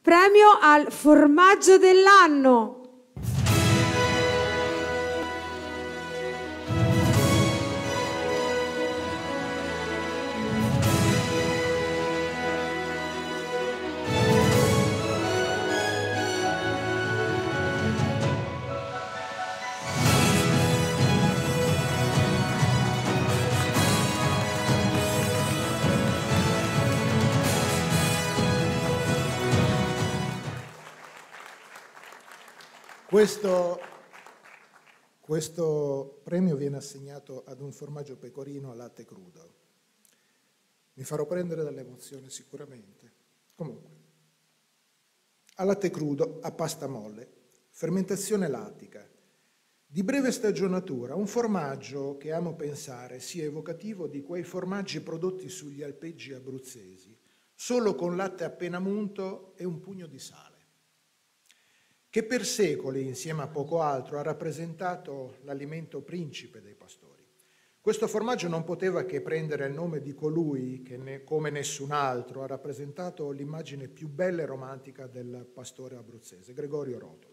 Premio al formaggio dell'anno. Questo premio viene assegnato ad un formaggio pecorino a latte crudo. Mi farò prendere dall'emozione sicuramente. Comunque, a latte crudo, a pasta molle, fermentazione lattica, di breve stagionatura, un formaggio che amo pensare sia evocativo di quei formaggi prodotti sugli alpeggi abruzzesi, solo con latte appena munto e un pugno di sale, che per secoli, insieme a poco altro, ha rappresentato l'alimento principe dei pastori. Questo formaggio non poteva che prendere il nome di colui che, come nessun altro, ha rappresentato l'immagine più bella e romantica del pastore abruzzese, Gregorio Rotolo.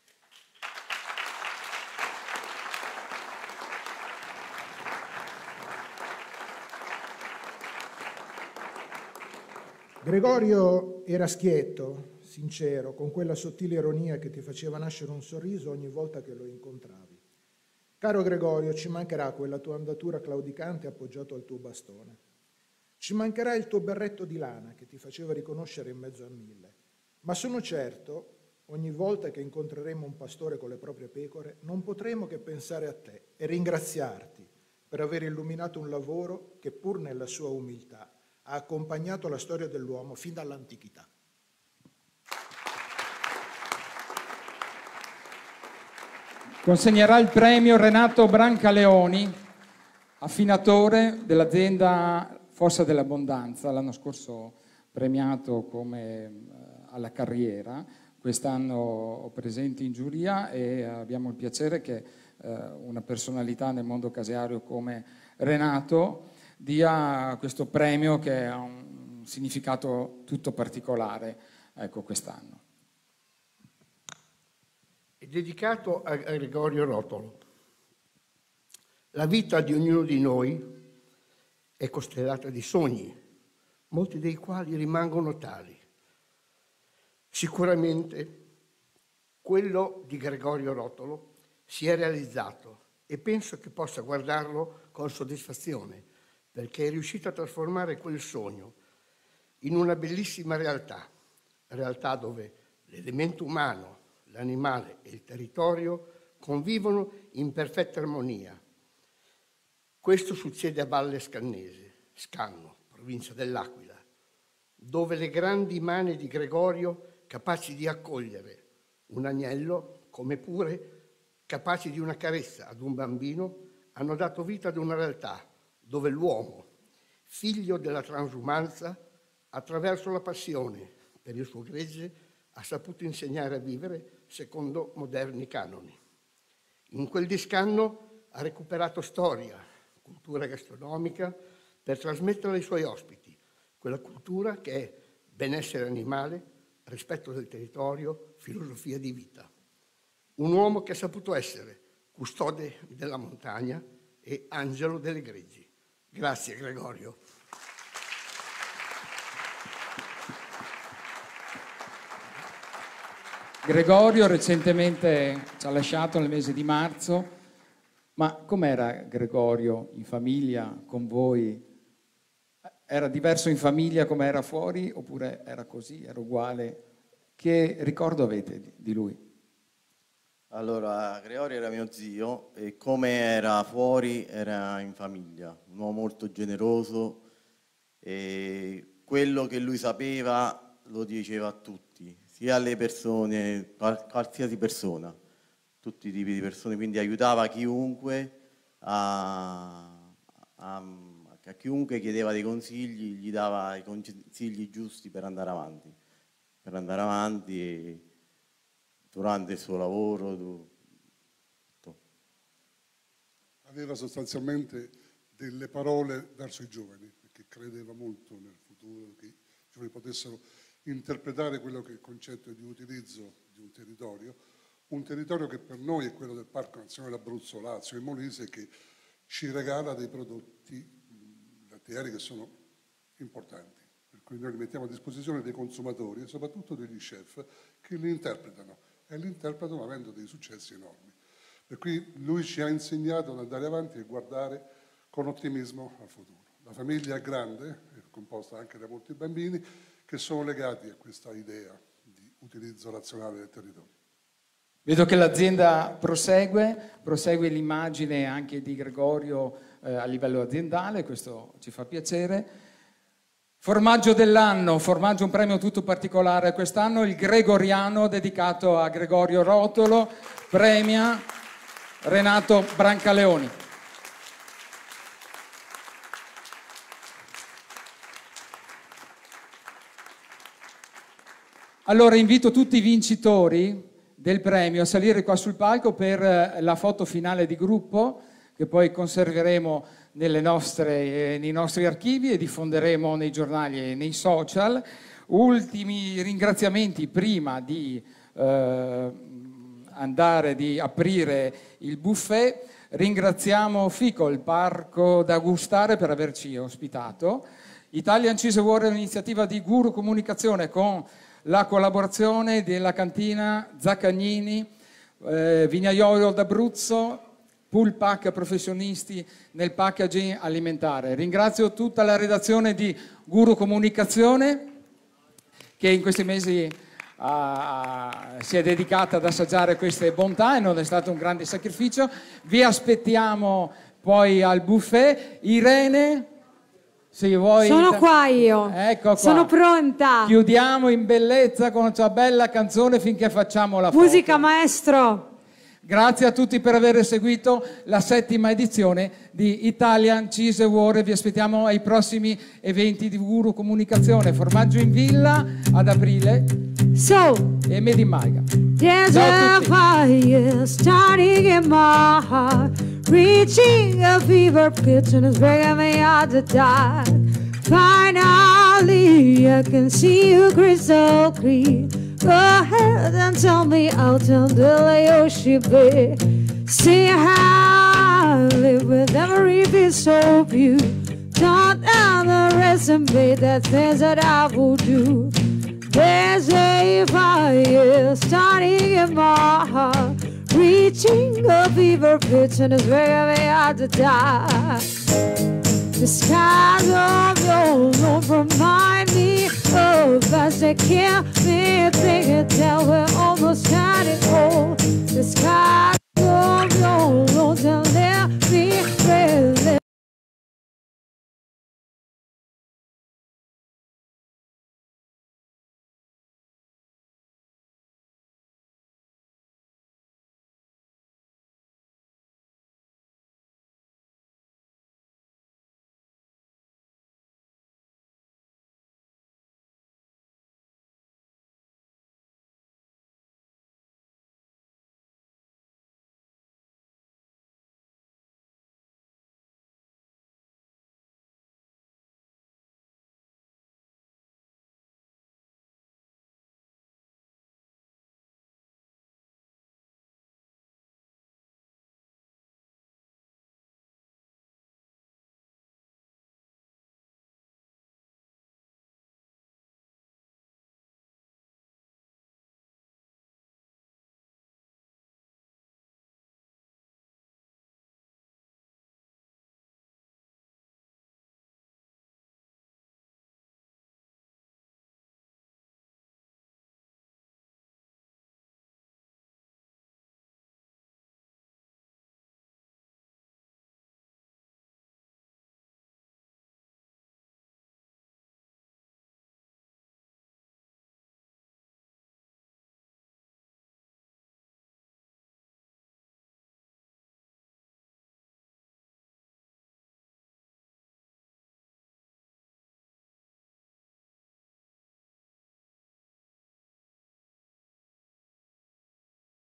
Gregorio era schietto, sincero, con quella sottile ironia che ti faceva nascere un sorriso ogni volta che lo incontravi. Caro Gregorio, ci mancherà quella tua andatura claudicante appoggiato al tuo bastone. Ci mancherà il tuo berretto di lana che ti faceva riconoscere in mezzo a mille. Ma sono certo, ogni volta che incontreremo un pastore con le proprie pecore, non potremo che pensare a te e ringraziarti per aver illuminato un lavoro che, pur nella sua umiltà, ha accompagnato la storia dell'uomo fin dall'antichità. Consegnerà il premio Renato Brancaleoni, affinatore dell'azienda Fossa dell'Abbondanza, l'anno scorso premiato come alla carriera, quest'anno presente in giuria e abbiamo il piacere che una personalità nel mondo caseario come Renato dia questo premio che ha un significato tutto particolare, ecco, quest'anno. È dedicato a Gregorio Rotolo. La vita di ognuno di noi è costellata di sogni, molti dei quali rimangono tali. Sicuramente quello di Gregorio Rotolo si è realizzato e penso che possa guardarlo con soddisfazione, perché è riuscito a trasformare quel sogno in una bellissima realtà dove l'elemento umano, l'animale e il territorio convivono in perfetta armonia. Questo succede a Valle Scannese, Scanno, provincia dell'Aquila, dove le grandi mani di Gregorio, capaci di accogliere un agnello, come pure capaci di una carezza ad un bambino, hanno dato vita ad una realtà dove l'uomo, figlio della transumanza, attraverso la passione per il suo gregge, ha saputo insegnare a vivere secondo moderni canoni. In quel discanno ha recuperato storia, cultura gastronomica, per trasmettere ai suoi ospiti quella cultura che è benessere animale, rispetto del territorio, filosofia di vita. Un uomo che ha saputo essere custode della montagna e angelo delle greggi. Grazie Gregorio. Gregorio recentemente ci ha lasciato nel mese di marzo, ma com'era Gregorio in famiglia, con voi? Era diverso in famiglia come era fuori oppure era così, era uguale? Che ricordo avete di lui? Allora, Gregorio era mio zio e come era fuori era in famiglia, un uomo molto generoso e quello che lui sapeva lo diceva a tutti, sia alle persone, qualsiasi persona, tutti i tipi di persone, quindi aiutava chiunque, a chiunque chiedeva dei consigli, gli dava i consigli giusti per andare avanti e durante il suo lavoro. Tutto. Aveva sostanzialmente delle parole verso i giovani, perché credeva molto nel futuro, che i giovani potessero interpretare quello che è il concetto di utilizzo di un territorio che per noi è quello del Parco Nazionale Abruzzo, Lazio e Molise, che ci regala dei prodotti lattieri che sono importanti, per cui noi li mettiamo a disposizione dei consumatori e soprattutto degli chef che li interpretano, e li interpretano avendo dei successi enormi. Per cui lui ci ha insegnato ad andare avanti e guardare con ottimismo al futuro. La famiglia è grande, è composta anche da molti bambini che sono legati a questa idea di utilizzo razionale del territorio. Vedo che l'azienda prosegue l'immagine anche di Gregorio a livello aziendale, questo ci fa piacere. Formaggio dell'anno, formaggio un premio tutto particolare quest'anno, il Gregoriano dedicato a Gregorio Rotolo, premia Renato Brancaleoni. Allora invito tutti i vincitori del premio a salire qua sul palco per la foto finale di gruppo che poi conserveremo nei nostri archivi e diffonderemo nei giornali e nei social. Ultimi ringraziamenti prima di andare di aprire il buffet. Ringraziamo Fico, il parco da gustare, per averci ospitato. Italian Cheese Award è un'iniziativa di Guru Comunicazione con la collaborazione della cantina Zaccagnini, Vignaiolo d'Abruzzo, Pool Pack professionisti nel packaging alimentare. Ringrazio tutta la redazione di Guru Comunicazione che in questi mesi si è dedicata ad assaggiare queste bontà e non è stato un grande sacrificio. Vi aspettiamo poi al buffet. Irene, se vuoi... Sono qua io, ecco qua. Sono pronta. Chiudiamo in bellezza con questa bella canzone finché facciamo la foto. Musica, maestro. Grazie a tutti per aver seguito la 7ª edizione di Italian Cheese Award. Vi aspettiamo ai prossimi eventi di Guru Comunicazione. Formaggio in Villa ad aprile e Made in Malga. There's a fire starting in my heart, reaching a fever pitch and it's breaking me out to die. Finally, I can see you crystal clear. Go ahead and tell me out till the Laoshi Bay. See how I live with every piece of you. Don't underestimate the things that I will do. There's a fire starting in my heart, reaching a fever pitch and it's very hard to die. The skies of your love remind me of us that can't be